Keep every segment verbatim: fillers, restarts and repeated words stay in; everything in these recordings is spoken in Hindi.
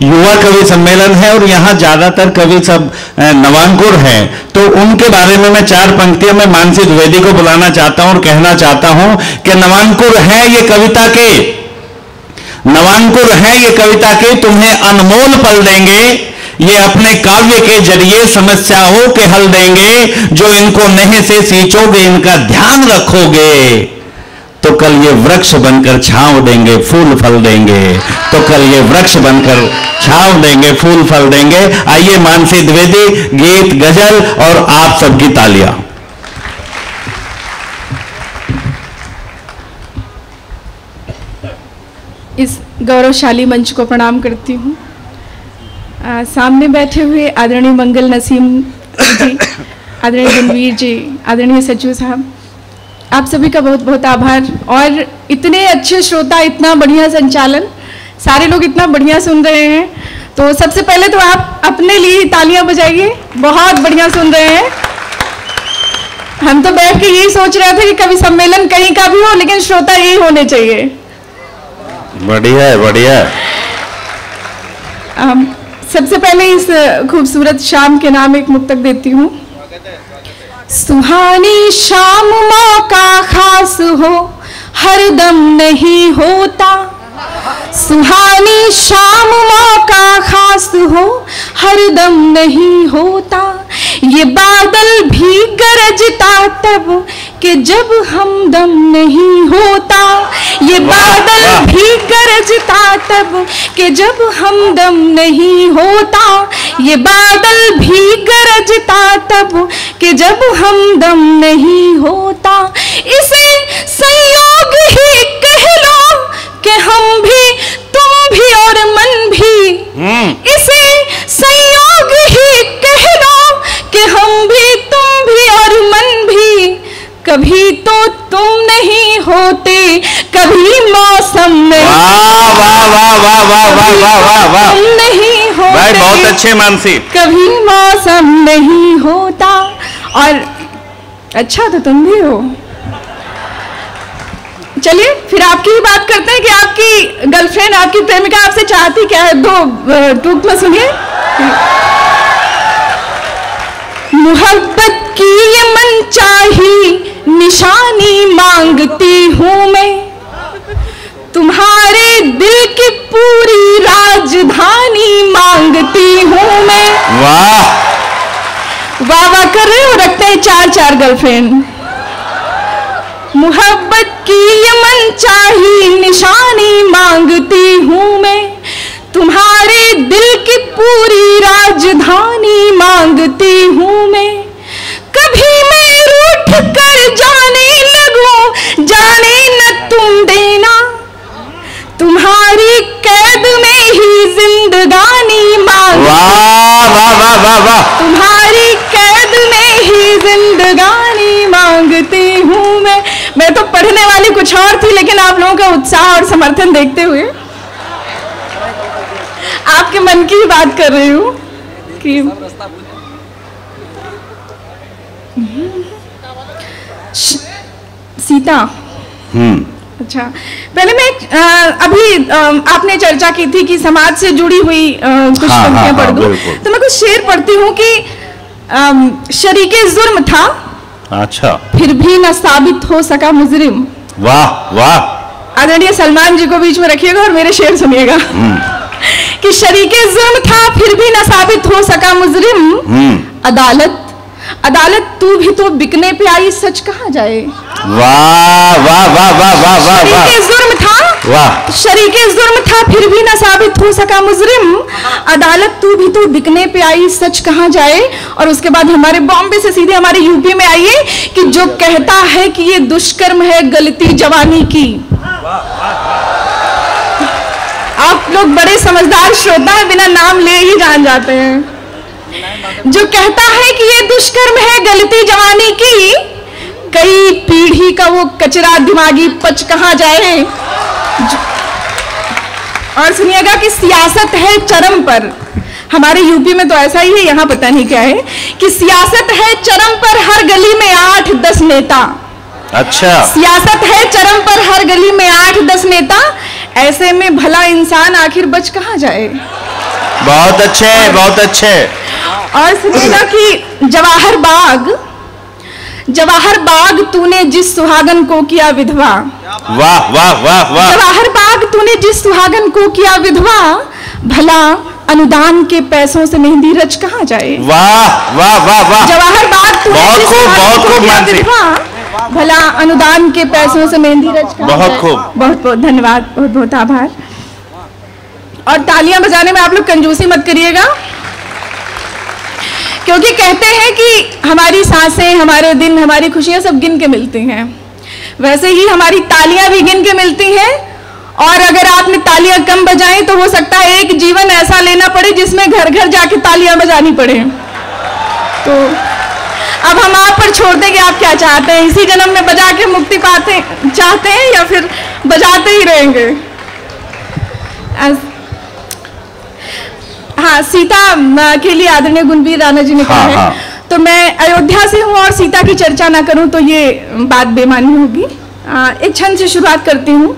युवा कवि सम्मेलन है और यहाँ ज्यादातर कवि सब नवांकुर हैं, तो उनके बारे में मैं चार पंक्तियों में मानसी द्विवेदी को बुलाना चाहता हूं और कहना चाहता हूं कि नवांकुर है ये कविता के, नवांकुर है ये कविता के, तुम्हें अनमोल पल देंगे, ये अपने काव्य के जरिए समस्याओं के हल देंगे, जो इनको नहीं से सींचोगे इनका ध्यान रखोगे तो कल ये वृक्ष बनकर छांव देंगे, फूल फल देंगे, तो कल ये वृक्ष बनकर छांव देंगे, फूल फल देंगे। आइए मानसी द्विवेदी, गीत गजल और आप सबकी तालियां। इस गौरवशाली मंच को प्रणाम करती हूँ। सामने बैठे हुए आदरणीय मंगल नसीम जी, आदरणीय रणवीर जी, आदरणीय सचिव साहब, आप सभी का बहुत बहुत आभार। और इतने अच्छे श्रोता, इतना बढ़िया संचालन, सारे लोग इतना बढ़िया सुन रहे हैं, तो सबसे पहले तो आप अपने लिए तालियां बजाइए, बहुत बढ़िया सुन रहे हैं। हम तो बैठ के यही सोच रहे थे कि कवि सम्मेलन कहीं का भी हो लेकिन श्रोता यही होने चाहिए। बढ़िया है, बढ़िया है। सबसे पहले इस खूबसूरत शाम के नाम एक मुक्तक देती हूँ। सुहानी शाम मौका खास हो हरदम नहीं होता, सुहानी शाम मौका खास हो हरदम नहीं होता, ये बादल भी गरजता तब कि जब हमदम नहीं होता, ये बादल भी गरजता तब कि जब हमदम नहीं होता, ये बादल भी गरजता तब कि जब हमदम नहीं होता, इसे संयोग ही कह लो कि हम भी तुम भी और मन भी, इसे संयोग ही कह लो कि हम भी तुम भी और मन भी, कभी तो तुम नहीं होते कभी मौसम नहीं, वाह वाह वाह वाह वाह वाह वाह वाह वाह, तुम नहीं होते भाई, बहुत अच्छे मानसी, कभी मौसम नहीं होता। और अच्छा तो तुम भी हो। चलिए फिर आपकी ही बात करते हैं कि आपकी गर्लफ्रेंड, आपकी प्रेमिका आपसे चाहती क्या है, दो टूक में सुनिए। मोहब्बत की ये मनचाही निशानी मांगती हूँ मैं, तुम्हारे दिल की पूरी राजधानी मांगती हूँ मैं। वाह वाह वाह कर रहे हो, रखते हैं चार चार गर्लफ्रेंड। मोहब्बत की ये मनचाही निशानी मांगती हूँ मैं, तुम्हारे दिल की पूरी राजधानी मांगती हूँ मैं, कभी मैं रूठ कर जाने लगूं जाने न तुम देना, तुम्हारी कैद में ही जिंदगानी मांगती, वाह वाह वाह वाह वाह, तुम्हारी कैद में ही जिंदगानी मांगती हूँ मैं। मैं तो पढ़ने वाली कुछ और थी, लेकिन आप लोगों का उत्साह और समर्थन देखते हुए आपके मन की बात कर रही हूँ कि सीता। हम्म अच्छा, पहले मैं आ, अभी आ, आपने चर्चा की थी कि समाज से जुड़ी हुई आ, कुछ हाँ, पंक्तियां हाँ, पढ़ हाँ, दूं, तो मैं कुछ शेर पढ़ती हूँ कि शरीके जुर्म था, अच्छा, फिर भी न साबित हो सका मुजरिम। वाह वाह, आदरणीय सलमान जी को बीच में रखिएगा और मेरे शेर सुनिएगा कि शरीके जुर्म था फिर भी न साबित हो सका मुजरिम, अदालत अदालत तू भी तो बिकने पे आई, सच कहा जाए। वाह वाह वाह वाह वाह वाह, शरीके जुर्म था, वाह, शरीके जुर्म था फिर भी न साबित हो सका मुजरिम, अदालत तू भी तो बिकने पे आई, सच कहा जाए। और उसके बाद हमारे बॉम्बे से सीधे हमारे यूपी में आइए कि जो कहता है कि ये दुष्कर्म है गलती जवानी की। आप लोग बड़े समझदार श्रोता हैं, बिना नाम ले ही जान जाते हैं। जो कहता है कि ये दुष्कर्म है गलती जवानी की, कई पीढ़ी का वो कचरा दिमागी पच कहाँ जाए। और सुनिएगा कि सियासत है चरम पर, हमारे यूपी में तो ऐसा ही है, यहाँ पता नहीं क्या है कि सियासत है चरम पर, हर गली में आठ दस नेता। अच्छा, सियासत है चरम पर, हर गली में आठ दस नेता, ऐसे में भला इंसान आखिर बच कहाँ जाए। बहुत अच्छे, बहुत अच्छे। और सुनिएगा कि जवाहर बाग, जवाहर बाग तूने जिस सुहागन को किया विधवा। वाह वाह वाह वाह। जवाहर बाग तूने जिस सुहागन को किया विधवा, भला अनुदान के पैसों से मेहंदी रच कहाँ जाए। वाह वाह वाह वाह। जवाहर बाग तूने बहुत जिस खूब, सुहागन बहुत को खूब किया मानसी। विधवा, भला अनुदान के पैसों से मेहंदी रच कहाँ बहुत जाए। खूब। बहुत बहुत धन्यवाद, बहुत बहुत आभार। और तालियां बजाने में आप लोग कंजूसी मत करिएगा, क्योंकि कहते हैं कि हमारी सांसें, हमारे दिन, हमारी खुशियां सब गिन के मिलती हैं। वैसे ही हमारी तालियां भी गिन के मिलती हैं, और अगर आपने तालियां कम बजाई तो हो सकता है एक जीवन ऐसा लेना पड़े जिसमें घर घर जाके तालियां बजानी पड़े। तो अब हम आप पर छोड़ दें कि आप क्या चाहते हैं, इसी जन्म में बजा के मुक्ति पाते चाहते हैं या फिर बजाते ही रहेंगे। हाँ, सीता के लिए आदरणीय गुणवीर राणा जी ने कहा है, हाँ। तो मैं अयोध्या से हूँ और सीता की चर्चा ना करूँ तो ये बात बेमानी होगी। एक छंद से शुरुआत करती हूँ।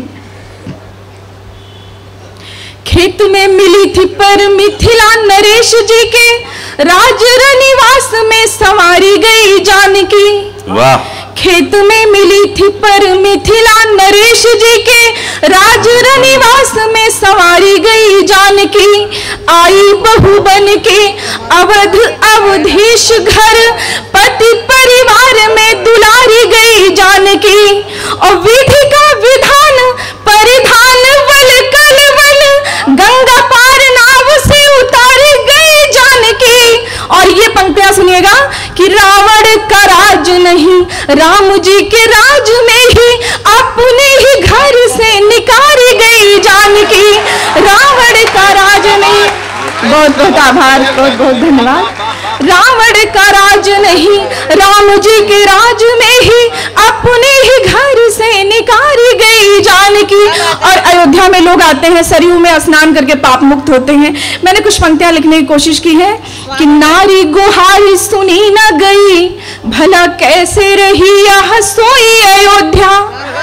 खेत में मिली थी पर मिथिला नरेश जी के, राज रनिवास में संवारी गई जानकी। वाह। खेत में मिली थी पर मिथिला नरेश जी के, राज रनिवास में संवारी गई जानकी। आई बहू बन के अवध अवधेश घर, पति परिवार में दुलारी गई जानकी। और विधि का विधान परिधान वल कल वल, गंगा पार नाव से उतारी गई जानकी। और ये पंक्तियां सुनिएगा कि रावण का राज नहीं, राम जी के राज में ही अपने ही घर से निकाली गई जानकी। रावण का राज नहीं, बहुत बहुत आभार, बहुत बहुत धन्यवाद। रावण का राज नहीं, राम जी के राज में ही अपने ही घर से निकाली गई जानकी। और अयोध्या में लोग आते हैं, सरयू में स्नान करके पाप मुक्त होते हैं। मैंने कुछ पंक्तियां लिखने की कोशिश की है कि नारी गुहारी सुनी न गई, भला कैसे रही यह सोई अयोध्या।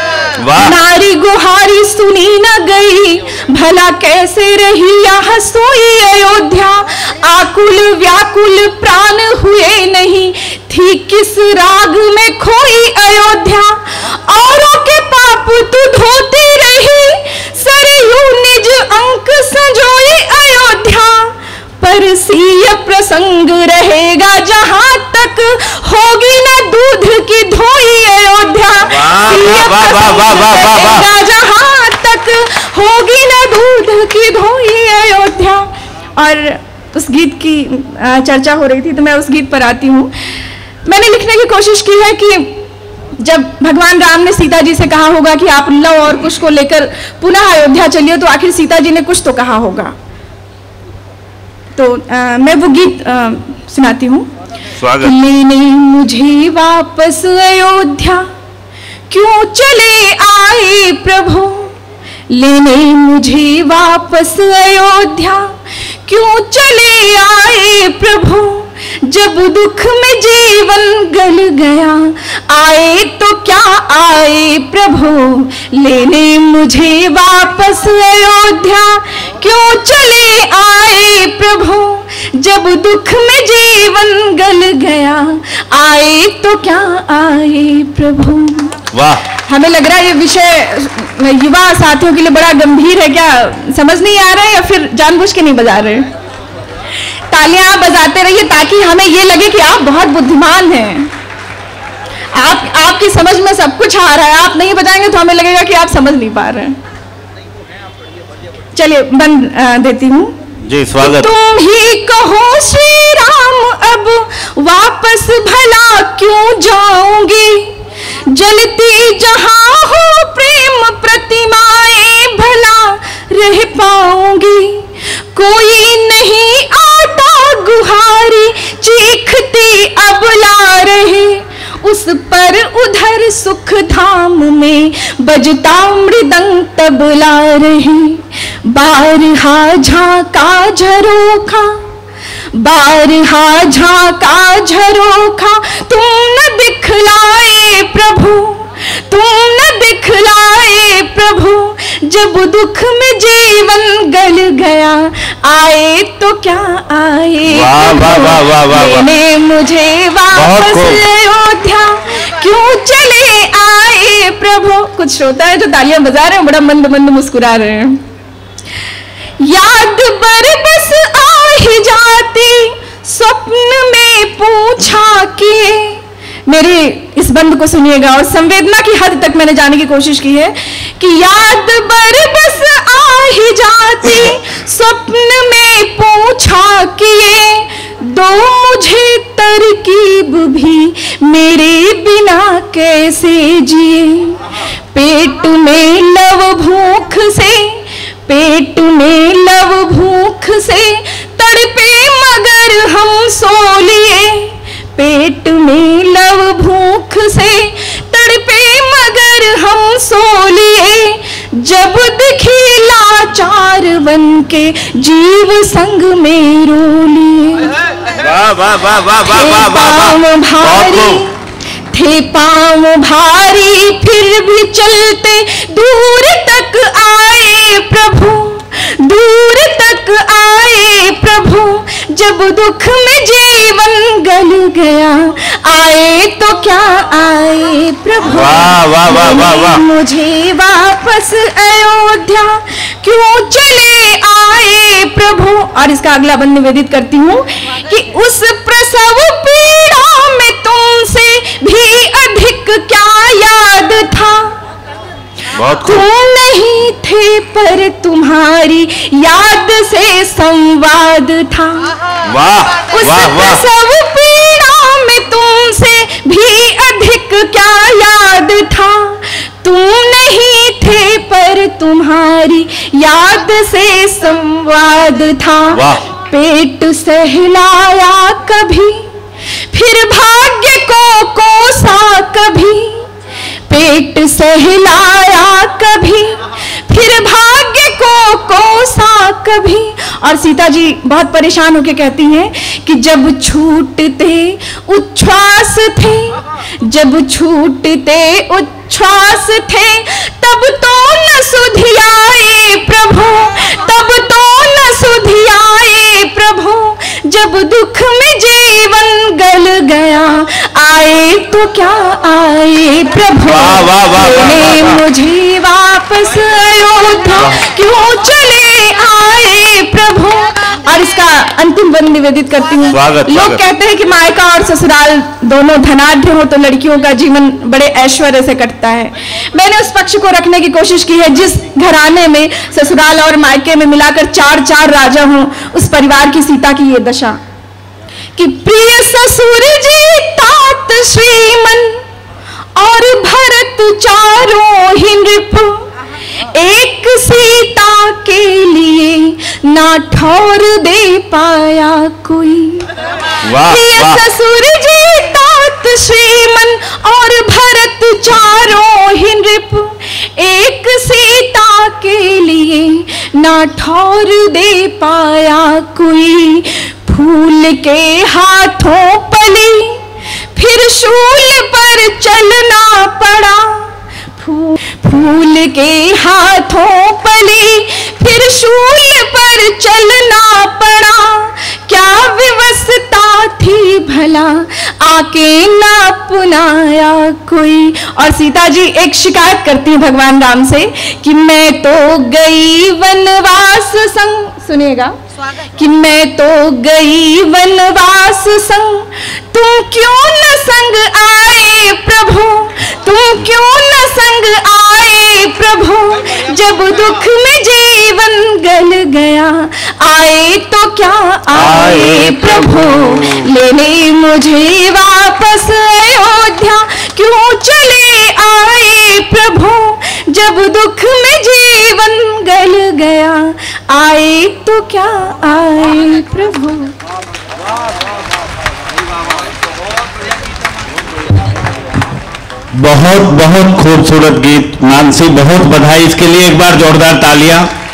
नारी गुहारी सुनी न गई, भला कैसे रही यह सोई अयोध्या। आकुल व्याकुल प्राण हुए नहीं, थी किस राग में खोई अयोध्या। औरों के पाप तू धोती रही, सरयू निज अंक संजोई अयोध्या। पर सीय प्रसंग रहेगा जहां तक, होगी न दूध की धोई अयोध्या। सीय प्रसंग रहेगा जहां तक, होगी न दूध की धोई अयोध्या। और उस गीत की चर्चा हो रही थी तो मैं उस गीत पर आती हूँ। मैंने लिखने की कोशिश की है कि जब भगवान राम ने सीता जी से कहा होगा कि आप लव और कुश को लेकर पुनः अयोध्या चलिए, तो आखिर सीता जी ने कुछ तो कहा होगा। तो आ, मैं वो गीत आ, सुनाती हूँ। लेने मुझे वापस अयोध्या क्यों चले आए प्रभु, लेने मुझे वापस अयोध्या क्यों चले आए प्रभु। जब दुख में जीवन गल गया, आए तो क्या आए प्रभु। लेने मुझे वापस अयोध्या क्यों चले आए प्रभु। जब दुख में जीवन गल गया, आए तो क्या आए प्रभु। वाह। हमें लग रहा है ये विषय युवा साथियों के लिए बड़ा गंभीर है, क्या समझ नहीं आ रहा है या फिर जानबूझ के नहीं बजा रहे। तालियां आप बजाते रहिए ताकि हमें ये लगे कि आप बहुत बुद्धिमान हैं, आप आपकी समझ में सब कुछ आ रहा है। आप नहीं बजाएंगे तो हमें लगेगा कि आप समझ नहीं पा रहे हैं। चलिए बंद देती हूँ जी, स्वागत। तुम ही कहो श्री राम अब वापस भला क्यों जाऊंगी। जलती जहां हो प्रेम प्रतिमाएं भला रह पाऊंगी। कोई नहीं आता गुहारी चीखती अब ला रहे। उस पर उधर सुख धाम में बजता मृदंग तबला रहे। बारहा झांका झरोखा, बारहा झांका झरोखा, तुम न दिखलाए प्रभु, तुम न दिखलाए प्रभु। जब दुख में जीवन गल गया, आए तो क्या आए, वाह वाह वाह वाह वाह, लेने मुझे वापस अयोध्या क्यों चले आए प्रभु। कुछ श्रोता है जो तालियां बजा रहे हैं, बड़ा मंद मंद मुस्कुरा रहे हैं। याद बरबस आ ही जाती, स्वप्न में पूछा कि, मेरे इस बंद को सुनिएगा और संवेदना की हद तक मैंने जाने की कोशिश की है कि याद बरबस आ ही जाती, स्वप्न में पूछा किए, दो मुझे तरकीब भी मेरे बिना कैसे जिए। पेट में लव भूख से, पेट में लव भूख से तड़पे मगर हम सो लिए, पेट में लव भूख से तड़पे मगर हम सो लिए, जब दिखी लाचार बन के जीव संग में रो लिए। वाह वाह वाह वाह वाह वाह पाँव भारी थे, पाँव भारी फिर भी चलते दूर तक आए प्रभु, दूर तक आए प्रभु, जब दुख में जीवन गल गया, आए तो क्या आए प्रभु। वाह वाह वाह वाह वाह, मुझे वापस अयोध्या क्यों चले आए प्रभु। और इसका अगला बंद निवेदित करती हूँ कि उस प्रसव पीड़ा में तुमसे भी अधिक क्या याद था, तुम नहीं थे पर तुम्हारी याद से संवाद था। वाह उस वाह वाह, प्रसव पीड़ा में तुमसे भी अधिक क्या याद था, तुम नहीं थे पर तुम्हारी याद से संवाद था। पेट सहलाया कभी, फिर भाग्य को कोसा कभी, पेट सहलाया कभी, फिर भाग्य को कोसा कभी। और सीता जी बहुत परेशान होकर कहती हैं कि जब छूटते उच्छ्वास थे, जब छूटते उच्छ्वास थे, तब तो न सुधियाए प्रभु, तब तो न सुधियाए प्रभु, जब दुख में जीवन गल गया, आए तो क्या आए प्रभु। वाह वाह वाह वाह, मुझे वापस अयोध्या क्यों चले आए प्रभु। और इसका अंतिम बंद निवेदित करती हूँ। लोग कहते हैं कि मायका और ससुराल दोनों धनाढ्य हो तो लड़कियों का जीवन बड़े ऐश्वर्य से कटता है। मैंने उस पक्ष को रखने की कोशिश की है जिस घराने में ससुराल और मायके में मिलाकर चार चार राजा हों, उस परिवार की सीता की ये दशा कि प्रिय ससुर जी तात श्रीमन और भरत चारों ही नृप, एक सीता के लिए ना ठौर दे पाया कोई। प्रिय ससुर जी तात श्रीमन और भरत चारों ही नृप, एक सीता के लिए ना ठौर दे पाया कोई। फूल के हाथों पली फिर शूल पर चलना पड़ा, फूल के हाथों पली फिर शूल पर चलना पड़ा, क्या विवशता थी भला आके ना अपनाया कोई। और सीता जी एक शिकायत करती है भगवान राम से कि मैं तो गई वनवास संग, सुनिएगा, कि मैं तो गई वनवास संग, तुम क्यों न संग आए प्रभु, तुम क्यों न संग आए प्रभु, जब दुख में जीवन गल गया, आए तो क्या आए प्रभु, लेने मुझे वापस अयोध्या क्यों चले आए प्रभु, जब दुख में जीवन गल गया, आए तो क्या आए प्रभु। बहुत बहुत खूबसूरत गीत मानसी, बहुत बधाई इसके लिए, एक बार जोरदार तालियां।